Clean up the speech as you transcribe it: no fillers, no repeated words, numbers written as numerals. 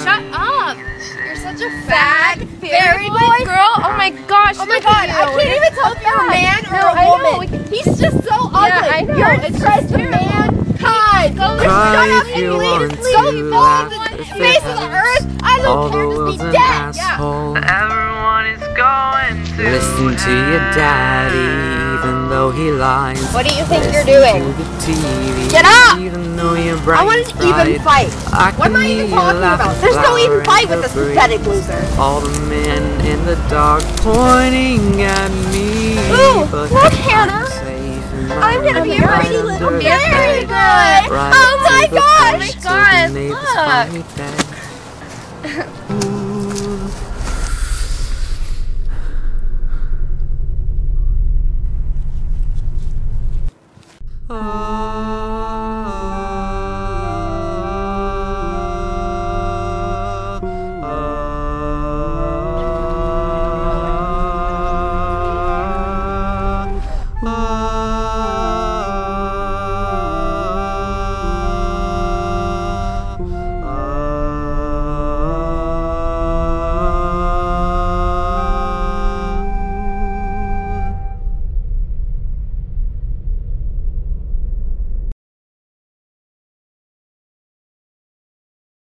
Shut up! You're such a fag, fairy boy girl. Oh my gosh! Oh my god! I can't even tell if you're a man or a woman. He's just so ugly. Yeah, I know. You're a disgrace to mankind. Cry if you want to laugh The face of the earth. I don't care. Just be dead. asshole. Everyone is going to Listen to your daddy, even though he lies. What do you think you're doing? To the TV, Get up! even though you're bright. I want an even fight. What am I even talking about? There's no even fight with this pathetic loser. All the men in the dark pointing at me. Ooh, but look, Hannah. I'm gonna be a pretty little fairy good. Oh my gosh! Oh my god! Look! Look!